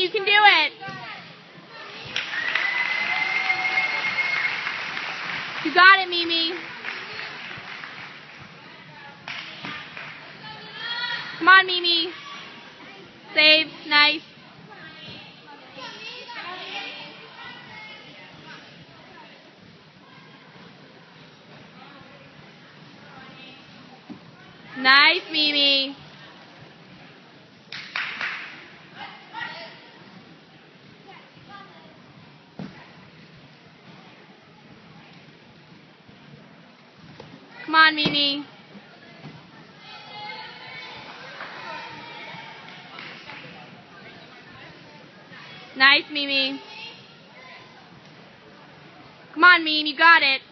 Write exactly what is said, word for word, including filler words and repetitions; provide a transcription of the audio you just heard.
Mimi, you can do it. You got it, Mimi. Come on, Mimi. Save. Nice. Nice, Mimi. Come on, Mimi. Nice, Mimi. Come on, Mimi, you got it.